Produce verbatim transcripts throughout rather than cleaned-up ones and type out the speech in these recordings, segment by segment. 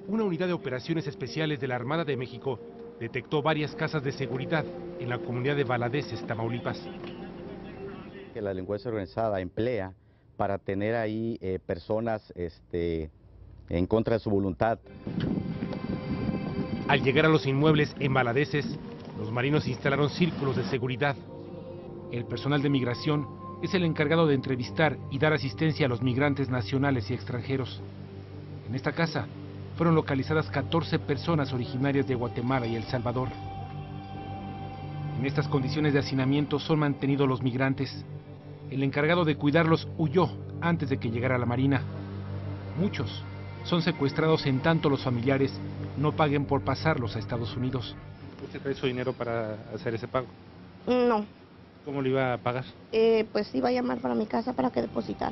una unidad de operaciones especiales de la Armada de México detectó varias casas de seguridad en la comunidad de Valadezes, Tamaulipas. Que la delincuencia organizada emplea para tener ahí eh, personas este, en contra de su voluntad. Al llegar a los inmuebles en Valadezes, los marinos instalaron círculos de seguridad. El personal de migración es el encargado de entrevistar y dar asistencia a los migrantes nacionales y extranjeros. En esta casa fueron localizadas catorce personas originarias de Guatemala y El Salvador. En estas condiciones de hacinamiento son mantenidos los migrantes. El encargado de cuidarlos huyó antes de que llegara la Marina. Muchos son secuestrados en tanto los familiares no paguen por pasarlos a Estados Unidos. ¿Usted trae su dinero para hacer ese pago? No. ¿Cómo lo iba a pagar? Eh, pues iba a llamar para mi casa para que depositara.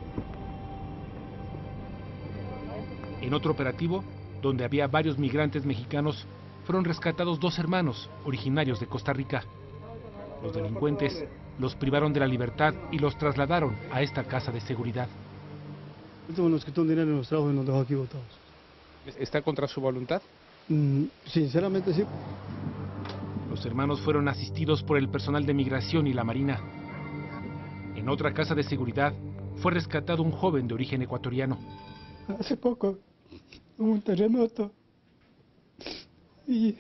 En otro operativo, donde había varios migrantes mexicanos, fueron rescatados dos hermanos originarios de Costa Rica. Los delincuentes los privaron de la libertad y los trasladaron a esta casa de seguridad. Esto nos quitó un dinero en los trabajos y nos dejó aquí botados. ¿Está contra su voluntad? Mm, sinceramente sí. Los hermanos fueron asistidos por el personal de migración y la Marina. En otra casa de seguridad fue rescatado un joven de origen ecuatoriano. Hace poco hubo un terremoto y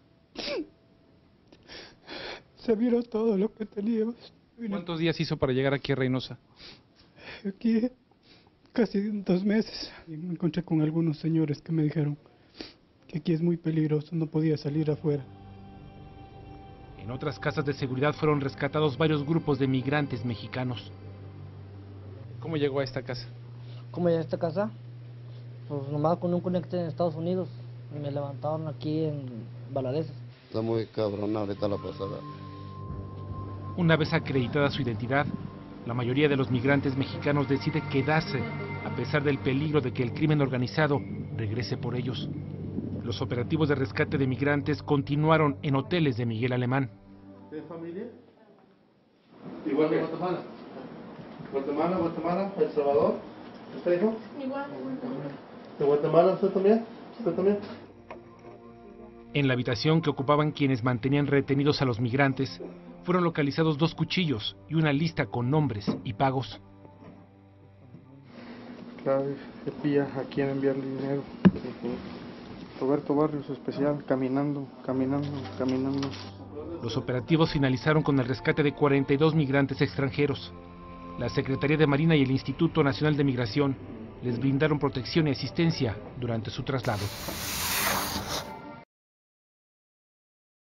se vieron todo lo que teníamos. ¿Cuántos días hizo para llegar aquí a Reynosa? Aquí casi dos meses. Y me encontré con algunos señores que me dijeron que aquí es muy peligroso, no podía salir afuera. En otras casas de seguridad fueron rescatados varios grupos de migrantes mexicanos. ¿Cómo llegó a esta casa? ¿Cómo llegué a esta casa? Pues nomás con un conecte en Estados Unidos. Y me levantaron aquí en Valadezes. Está muy cabrona ahorita la pasada. Una vez acreditada su identidad, la mayoría de los migrantes mexicanos decide quedarse, a pesar del peligro de que el crimen organizado regrese por ellos. Los operativos de rescate de migrantes continuaron en hoteles de Miguel Alemán. ¿Tienes familia? Igual que Guatemala. Guatemala, Guatemala, El Salvador. ¿Usted hijo? Igual. ¿De Guatemala usted también? ¿Usted también? En la habitación que ocupaban quienes mantenían retenidos a los migrantes, fueron localizados dos cuchillos y una lista con nombres y pagos. Clave, se pilla a quién enviarle dinero. Roberto Barrios, especial, caminando, caminando, caminando. Los operativos finalizaron con el rescate de cuarenta y dos migrantes extranjeros. La Secretaría de Marina y el Instituto Nacional de Migración les brindaron protección y asistencia durante su traslado.